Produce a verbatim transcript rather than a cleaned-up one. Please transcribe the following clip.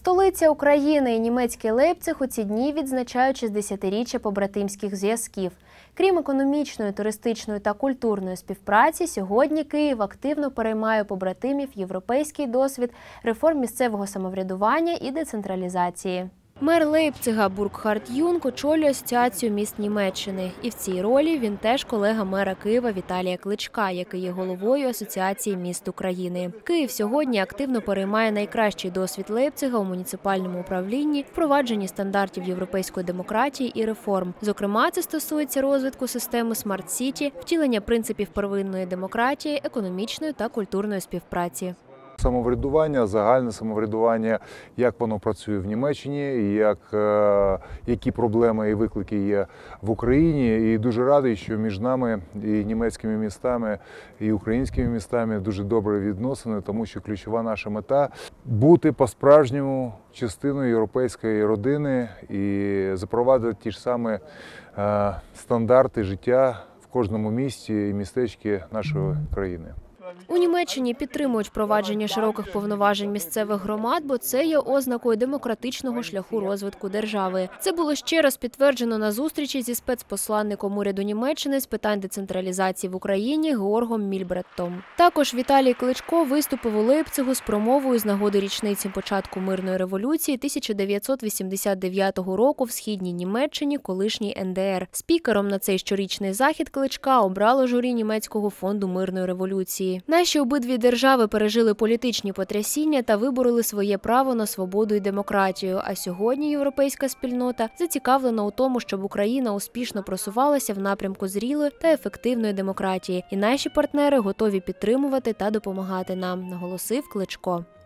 Столиця України і німецький Лейпциг у ці дні відзначають шістдесятиріччя побратимських зв'язків. Крім економічної, туристичної та культурної співпраці, сьогодні Київ активно переймає у побратимів європейський досвід реформ місцевого самоврядування і децентралізації. Мер Лейпцига Буркхард Юнг очолює Асоціацію міст Німеччини. І в цій ролі він теж колега мера Києва Віталія Кличка, який є головою Асоціації міст України. Київ сьогодні активно переймає найкращий досвід Лейпцига у муніципальному управлінні, впровадженні стандартів європейської демократії і реформ. Зокрема, це стосується розвитку системи смарт-сіті, втілення принципів первинної демократії, економічної та культурної співпраці. Самоврядування, загальне самоврядування, як воно працює в Німеччині, як, які проблеми і виклики є в Україні. І дуже радий, що між нами і німецькими містами, і українськими містами дуже добрі відносини, тому що ключова наша мета – бути по-справжньому частиною європейської родини і запровадити ті ж самі стандарти життя в кожному місті і містечці нашої країни. У Німеччині підтримують впровадження широких повноважень місцевих громад, бо це є ознакою демократичного шляху розвитку держави. Це було ще раз підтверджено на зустрічі зі спецпосланником уряду Німеччини з питань децентралізації в Україні Георгом Мільбреттом. Також Віталій Кличко виступив у Лейпцигу з промовою з нагоди річниці початку мирної революції тисяча дев'ятсот вісімдесят дев'ятого року в східній Німеччині, колишній ен де ер. Спікером на цей щорічний захід Кличка обрало журі Німецького фонду мирної революції. Наші обидві держави пережили політичні потрясіння та вибороли своє право на свободу і демократію. А сьогодні європейська спільнота зацікавлена у тому, щоб Україна успішно просувалася в напрямку зрілої та ефективної демократії. І наші партнери готові підтримувати та допомагати нам, наголосив Кличко.